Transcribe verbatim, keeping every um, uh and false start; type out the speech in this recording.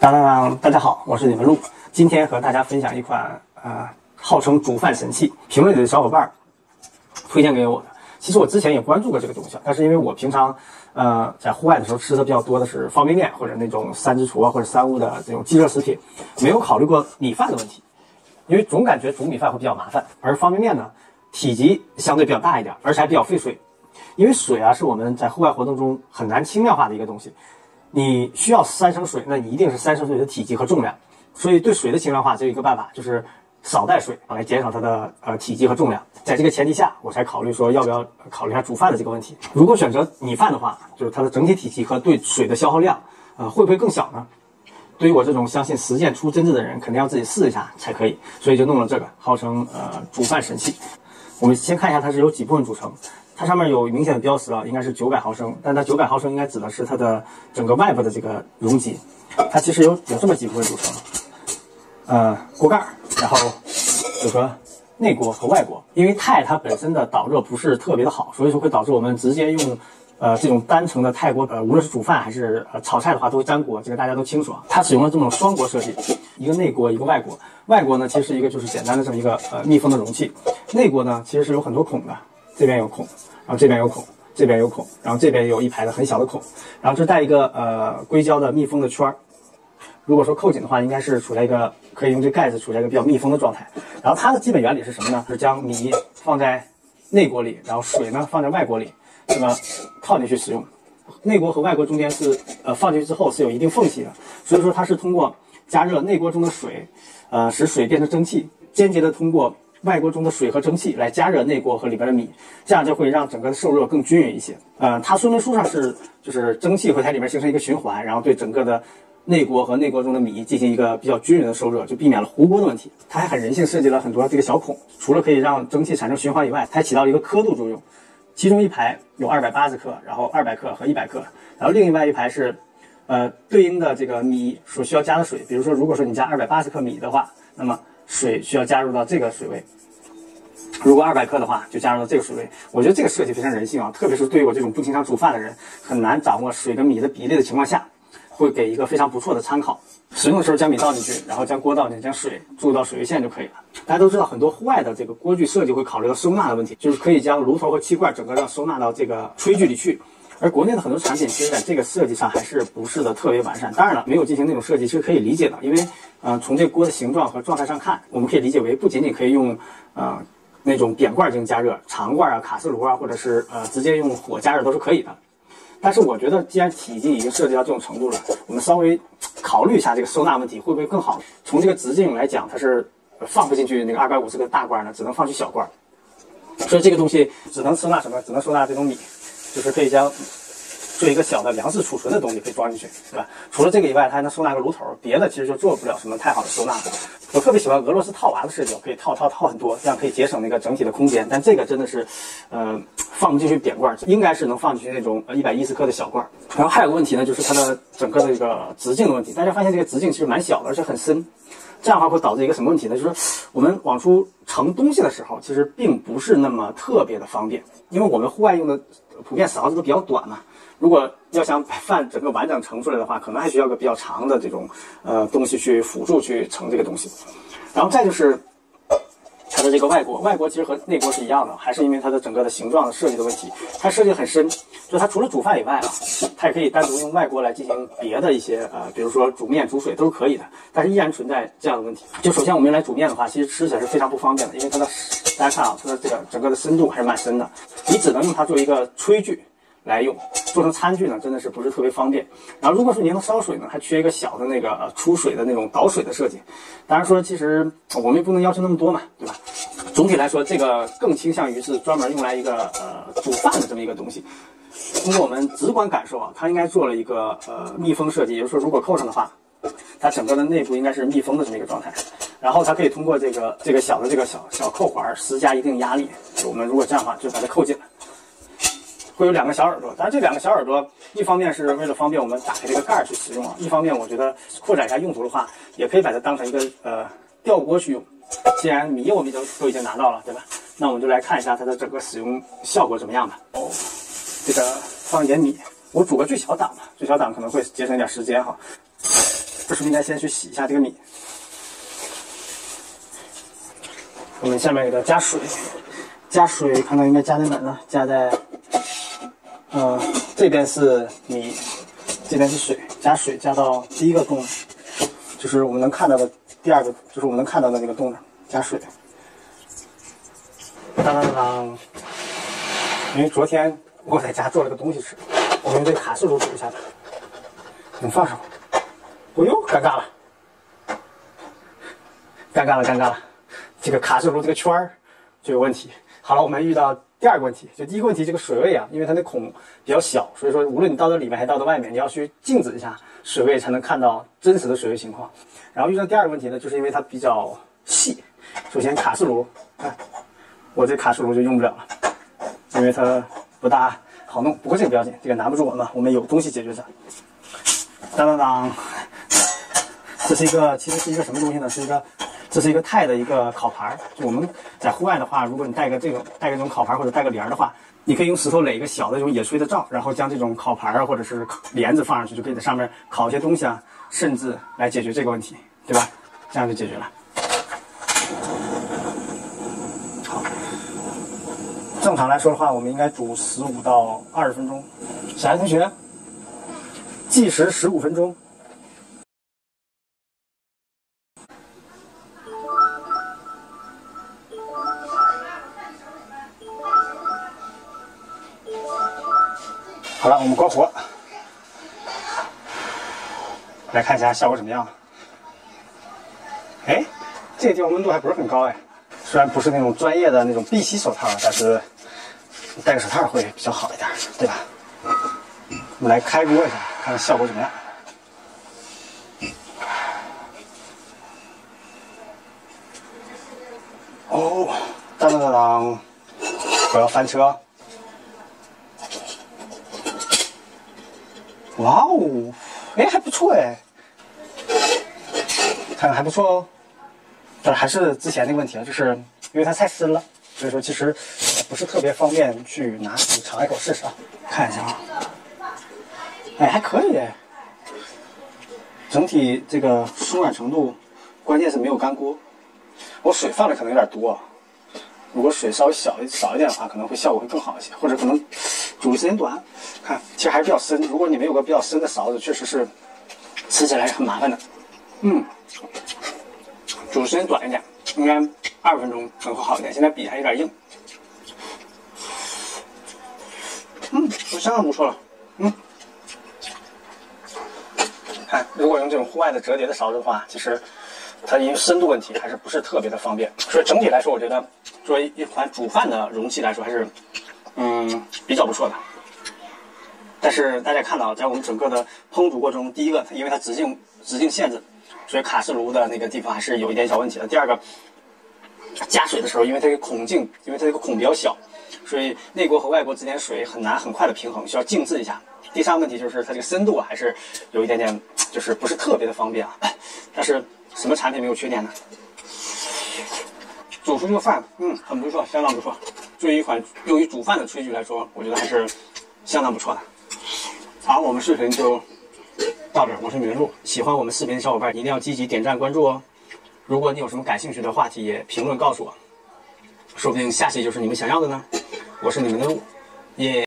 当当当，大家好，我是你们陆。今天和大家分享一款呃，号称煮饭神器，评论里的小伙伴推荐给我的。其实我之前也关注过这个东西，但是因为我平常呃在户外的时候吃的比较多的是方便面或者那种三只厨啊或者三物的这种即热食品，没有考虑过米饭的问题，因为总感觉煮米饭会比较麻烦，而方便面呢体积相对比较大一点，而且还比较费水。因为水啊是我们在户外活动中很难轻量化的一个东西，你需要三升水，那你一定是三升水的体积和重量，所以对水的轻量化只有一个办法，就是少带水来减少它的呃体积和重量。在这个前提下，我才考虑说要不要考虑一下煮饭的这个问题。如果选择米饭的话，就是它的整体体积和对水的消耗量，呃会不会更小呢？对于我这种相信实践出真知的人，肯定要自己试一下才可以，所以就弄了这个号称呃煮饭神器。我们先看一下它是由几部分组成。它上面有明显的标识啊，应该是九百毫升，但它九百毫升应该指的是它的整个外部的这个容积。它其实有有这么几部分组成，呃，锅盖，然后有个内锅和外锅。因为钛它本身的导热不是特别的好，所以说会导致我们直接用呃这种单层的钛锅，呃无论是煮饭还是呃炒菜的话都会粘锅，这个大家都清楚啊。它使用了这种双锅设计，一个内锅一个外锅。外锅呢其实是一个就是简单的这么一个呃密封的容器，内锅呢其实是有很多孔的。这边有孔，然后这边有孔，这边有孔，然后这边有一排的很小的孔，然后这带一个呃硅胶的密封的圈儿。如果说扣紧的话，应该是处在一个可以用这盖子处在一个比较密封的状态。然后它的基本原理是什么呢？是将米放在内锅里，然后水呢放在外锅里，这么套进去使用。内锅和外锅中间是呃放进去之后是有一定缝隙的，所以说它是通过加热内锅中的水，呃使水变成蒸汽，间接的通过外锅中的水和蒸汽来加热内锅和里边的米，这样就会让整个的受热更均匀一些。呃，它说明书上是就是蒸汽会在里面形成一个循环，然后对整个的内锅和内锅中的米进行一个比较均匀的受热，就避免了糊锅的问题。它还很人性，设计了很多这个小孔，除了可以让蒸汽产生循环以外，它还起到了一个刻度作用。其中一排有二百八十克，然后二百克和一百克，然后另外一排是呃对应的这个米所需要加的水。比如说，如果说你加二百八十克米的话，那么水需要加入到这个水位。如果二百克的话，就加入到这个水位。我觉得这个设计非常人性啊，特别是对于我这种不经常煮饭的人，很难掌握水跟米的比例的情况下，会给一个非常不错的参考。使用的时候将米倒进去，然后将锅倒进去，将水注入到水位线就可以了。大家都知道，很多户外的这个锅具设计会考虑到收纳的问题，就是可以将炉头和气罐整个让收纳到这个炊具里去。而国内的很多产品其实在这个设计上还是不是的特别完善。当然了，没有进行那种设计是可以理解的，因为呃从这锅的形状和状态上看，我们可以理解为不仅仅可以用呃那种扁罐进行加热，长罐啊、卡式炉啊，或者是呃直接用火加热都是可以的。但是我觉得，既然体积已经涉及到这种程度了，我们稍微考虑一下这个收纳问题会不会更好？从这个直径来讲，它是放不进去那个二百五十个大罐呢，只能放去小罐，所以这个东西只能收纳什么？只能收纳这种米，就是可以将做一个小的粮食储存的东西可以装进去，对吧？除了这个以外，它还能收纳个炉头，别的其实就做不了什么太好的收纳。我特别喜欢俄罗斯套娃的设计，可以套套套很多，这样可以节省那个整体的空间。但这个真的是，呃，放不进去扁罐，应该是能放进去那种呃一百一十克的小罐。然后还有个问题呢，就是它的整个的这个直径的问题。大家发现这个直径其实蛮小的，而且很深。这样的话会导致一个什么问题呢？就是我们往出盛东西的时候，其实并不是那么特别的方便，因为我们户外用的普遍勺子都比较短嘛。如果要想把饭整个完整盛出来的话，可能还需要个比较长的这种呃东西去辅助去盛这个东西。然后再就是它的这个外锅，外锅其实和内锅是一样的，还是因为它的整个的形状的设计的问题，它设计很深，就它除了煮饭以外啊，它也可以单独用外锅来进行别的一些呃，比如说煮面、煮水都是可以的，但是依然存在这样的问题。就首先我们用来煮面的话，其实吃起来是非常不方便的，因为它的大家看啊，它的这个整个的深度还是蛮深的，你只能用它做一个炊具来用，做成餐具呢，真的是不是特别方便。然后如果说你能烧水呢，还缺一个小的那个呃出水的那种导水的设计。当然说，其实我们也不能要求那么多嘛，对吧？总体来说，这个更倾向于是专门用来一个呃煮饭的这么一个东西。通过我们直观感受啊，它应该做了一个呃密封设计，也就是说，如果扣上的话，它整个的内部应该是密封的这么一个状态。然后它可以通过这个这个小的这个小小扣环施加一定压力。我们如果这样的话，就把它扣紧了。会有两个小耳朵，当然这两个小耳朵，一方面是为了方便我们打开这个盖儿去使用啊，一方面我觉得扩展一下用途的话，也可以把它当成一个呃吊锅去用。既然米我们都都已经拿到了，对吧？那我们就来看一下它的整个使用效果怎么样吧。哦，这个放一点米，我煮个最小档吧，最小档可能会节省一点时间哈。 这时候应该先去洗一下这个米。我们下面给它加水，加水看看应该加在哪儿呢？加在，呃，这边是米，这边是水，加水加到第一个洞，就是我们能看到的第二个，就是我们能看到的那个洞那儿，加水。当当当！因为昨天我在家做了个东西吃，我用这个卡式炉煮一下吧，能放上吗？哦呦，尴尬了，尴尬了，尴尬了！这个卡式炉这个圈儿就有问题。好了，我们遇到第二个问题，就第一个问题，这个水位啊，因为它那孔比较小，所以说无论你倒到里面还是倒到外面，你要去静止一下水位，才能看到真实的水位情况。然后遇到第二个问题呢，就是因为它比较细。首先卡式炉，看我这卡式炉就用不了了，因为它不大好弄。不过这个不要紧，这个难不住我们，我们有东西解决它。当当当，这是一个，其实是一个什么东西呢？是一个。这是一个钛的一个烤盘，就我们在户外的话，如果你带个这种带个这种烤盘或者带个帘的话，你可以用石头垒一个小的这种野炊的灶，然后将这种烤盘啊或者是帘子放上去，就可以在上面烤一些东西啊，甚至来解决这个问题，对吧？这样就解决了。好，正常来说的话，我们应该煮十五到二十分钟。小爱同学，计时十五分钟。好了，我们关火，来看一下效果怎么样。哎，这个地方温度还不是很高哎，虽然不是那种专业的那种碧玺手套，但是戴个手套会比较好一点，对吧？我们来开锅一下，看看效果怎么样。哦，当当当当，我要翻车。哇哦，哎，还不错哎，看看还不错哦。但是还是之前那个问题啊，就是因为它太深了，所以说其实不是特别方便去拿起尝一口试试啊。看一下啊，哎，还可以哎，整体这个松软程度，关键是没有干锅。我水放的可能有点多，如果水稍微小少一点的话，可能会效果会更好一些，或者可能煮的时间短。看，其实还是比较深。如果你没有个比较深的勺子，确实是吃起来是很麻烦的。嗯，煮的时间短一点，应该二十分钟可能会好一点。现在笔还有点硬。嗯，都相当不错了。嗯，看，如果用这种户外的折叠的勺子的话，其实它因为深度问题还是不是特别的方便。所以整体来说，我觉得作为一款煮饭的容器来说，还是嗯比较不错的。但是大家看到，在我们整个的烹煮过程中，第一个，因为它直径直径限制，所以卡式炉的那个地方还是有一点小问题的。第二个，加水的时候，因为它这个孔径，因为它这个孔比较小，所以内锅和外锅之间水很难很快的平衡，需要静置一下。第三个问题就是它这个深度啊，还是有一点点，就是不是特别的方便啊。但是什么产品没有缺点呢？煮出这个饭，嗯，很不错，相当不错。作为一款用于煮饭的炊具来说，我觉得还是相当不错的。好，我们视频就到这儿。我是米文路，喜欢我们视频的小伙伴一定要积极点赞关注哦。如果你有什么感兴趣的话题，也评论告诉我，说不定下期就是你们想要的呢。我是你们的路，耶、yeah